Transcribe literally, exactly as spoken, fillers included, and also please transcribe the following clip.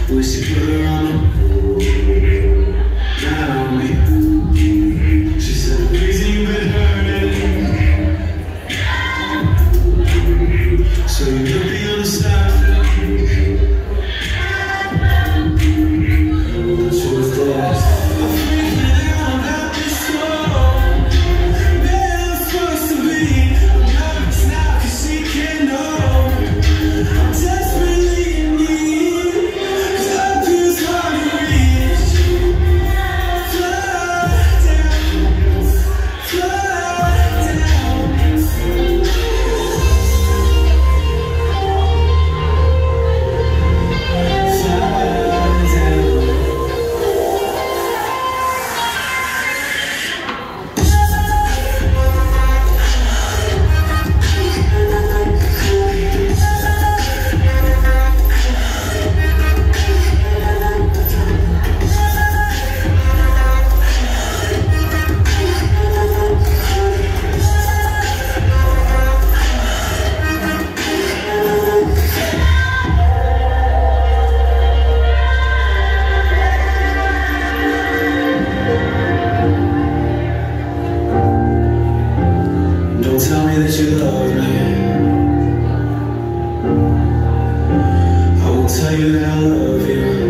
Wish you put her on the not on me. She said the reason you've been hurting, so you could be on the side. But you was there. I'm freaking out about this song. Man, I'm supposed to be. I'm nervous now 'cause she can't know. I'm desperately in need, 'cause love feels hard to reach. Flood down, flood down. Don't tell me that you love me. I won't tell you that I love you.